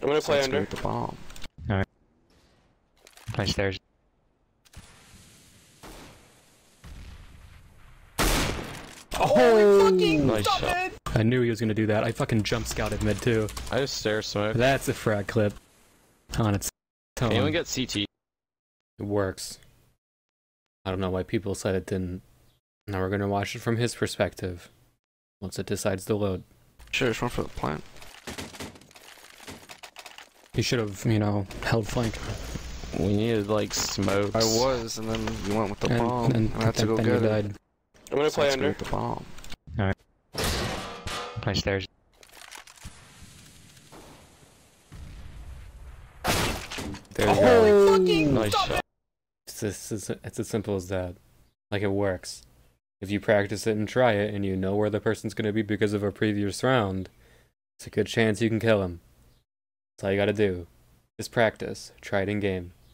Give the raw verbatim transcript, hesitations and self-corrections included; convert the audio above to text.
I'm gonna play Let's under. go with the bomb. Alright. Play stairs. Oh, Nice stop shot. it! I knew he was gonna do that. I fucking jump scouted mid too. I just stair smoke. That's a frag clip. On its Can own. anyone get C T? It works. I don't know why people said it didn't. Now we're gonna watch it from his perspective. Once it decides to load. Sure, just run for the plant. He should have, you know, held flank. We needed like smokes. I was, and then you went with the and, bomb, and, and I had to then, go then get you it. died. I'm gonna So play let's go under. with the bomb. Play stairs. There you go. fucking Nice stop shot. It's as, it's, it's as simple as that. Like, it works. If you practice it and try it, and you know where the person's gonna be because of a previous round, it's a good chance you can kill him. That's all you gotta do. Just practice. Try it in game.